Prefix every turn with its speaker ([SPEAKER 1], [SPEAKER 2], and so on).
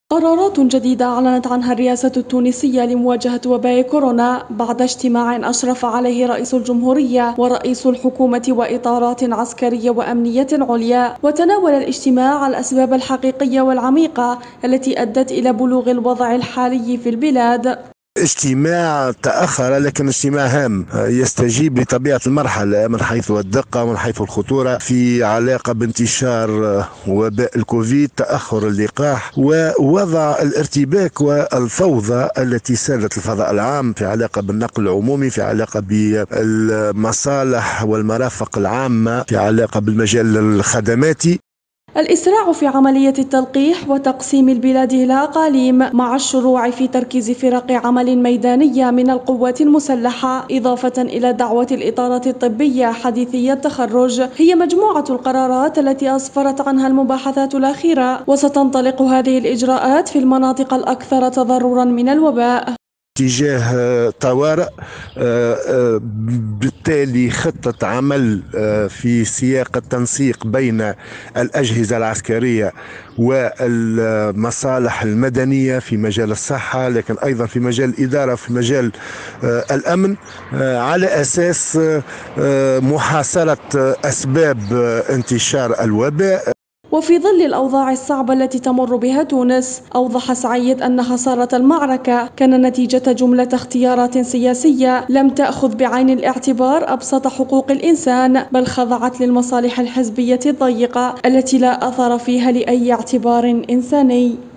[SPEAKER 1] قرارات جديدة أعلنت عنها الرئاسة التونسية لمواجهة وباء كورونا بعد اجتماع أشرف عليه رئيس الجمهورية ورئيس الحكومة وإطارات عسكرية وأمنية عليا. وتناول الاجتماع الأسباب الحقيقية والعميقة التي أدت إلى بلوغ الوضع الحالي في البلاد.
[SPEAKER 2] اجتماع تأخر لكن اجتماع هام يستجيب لطبيعة المرحلة من حيث الدقة ومن حيث الخطورة في علاقة بانتشار وباء الكوفيد، تأخر اللقاح ووضع الارتباك والفوضى التي سادت الفضاء العام في علاقة بالنقل العمومي، في علاقة بالمصالح والمرافق العامة، في علاقة بالمجال الخدماتي.
[SPEAKER 1] الإسراع في عملية التلقيح وتقسيم البلاد إلى أقاليم مع الشروع في تركيز فرق عمل ميدانية من القوات المسلحة إضافة إلى دعوة الإطارات الطبية حديثي التخرج هي مجموعة القرارات التي أسفرت عنها المباحثات الأخيرة، وستنطلق هذه الإجراءات في المناطق الأكثر تضررا من الوباء.
[SPEAKER 2] اتجاه طوارئ، بالتالي خطة عمل في سياق التنسيق بين الأجهزة العسكرية والمصالح المدنية في مجال الصحة، لكن أيضا في مجال الإدارة، في مجال الأمن، على أساس محاصرة أسباب انتشار الوباء.
[SPEAKER 1] وفي ظل الأوضاع الصعبة التي تمر بها تونس، أوضح سعيد أن خسارة المعركة كان نتيجة جملة اختيارات سياسية لم تأخذ بعين الاعتبار أبسط حقوق الإنسان، بل خضعت للمصالح الحزبية الضيقة التي لا أثر فيها لأي اعتبار إنساني.